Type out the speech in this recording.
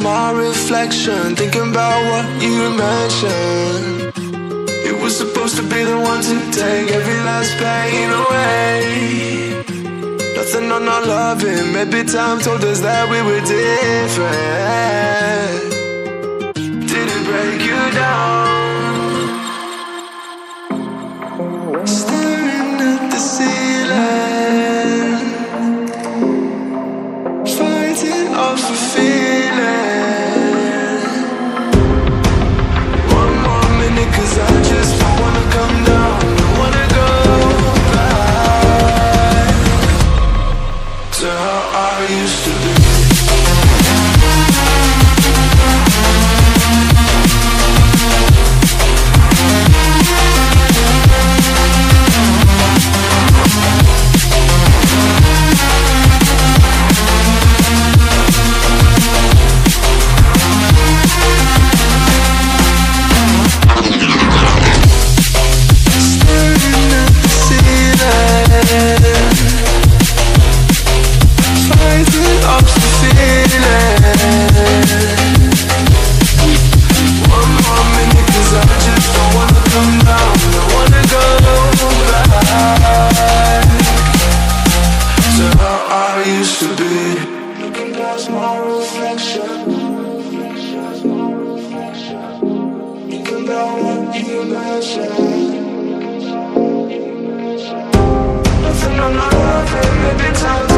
my reflection, thinking about what you mentioned. It was supposed to be the one to take every last pain away. Nothing on our loving, maybe time told us that we were different. Did it break you down? Staring at the ceiling, fighting off a feeling. One more minute, 'cause I just don't wanna come down. Don't wanna go back to how I used to be. Fighting up the feeling. One more minute, 'cause I just don't wanna come down. Don't wanna go back to how I used to be. Looking past my reflection, thinking about what you mentioned. Nothing on my life, maybe time.